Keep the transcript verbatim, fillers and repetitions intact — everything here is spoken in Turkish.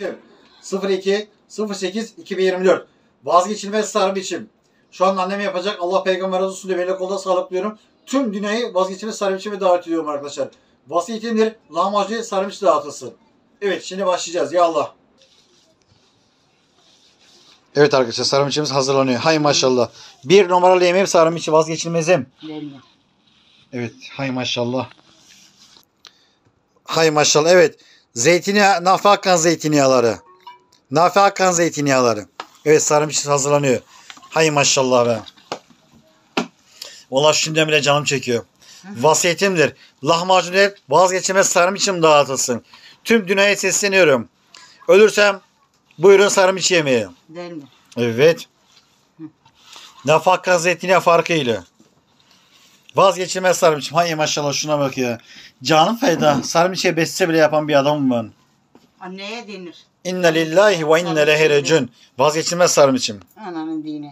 sıfır iki sıfır sekiz iki bin yirmi dört Vazgeçilmez sarı biçim. Şu an annem yapacak. Allah peygamber razı olsun diye böyle kolda sağlıklıyorum. Tüm dünyayı vazgeçilmez sarı biçime davet ediyorum arkadaşlar. Vasiyetimdir. Lahmacun sarı biçim dağıtılsın. Evet, şimdi başlayacağız. Ya Allah. Evet arkadaşlar, sarı biçimimiz hazırlanıyor. Hay maşallah. Bir numaralı yemeğim sarı biçim, vazgeçilmezim. Evet, hay maşallah. Hay maşallah. Evet. Zeytinyağı, Nafi Hakan zeytinyağları. Nafi Hakan zeytinyağları. Evet, sarı biçim hazırlanıyor. Hay maşallah be. Valla şimdiden bile canım çekiyor. Vasiyetimdir. Lahmacun hep vazgeçilmez sarı biçim dağıtılsın. Tüm dünyaya sesleniyorum. Ölürsem buyurun sarı biçim yemeği. Değil mi? Evet. Nafi Hakan zeytinyağı farkıyla. Vazgeçilmez sarı biçim. Hay maşallah, şuna bak ya. Canım feda. Sarı biçime beste bile yapan bir adamım ben. Anneye denir. İnne lillahi ve inne lehi recun. Vazgeçilmez sarı biçim. Ananın dini.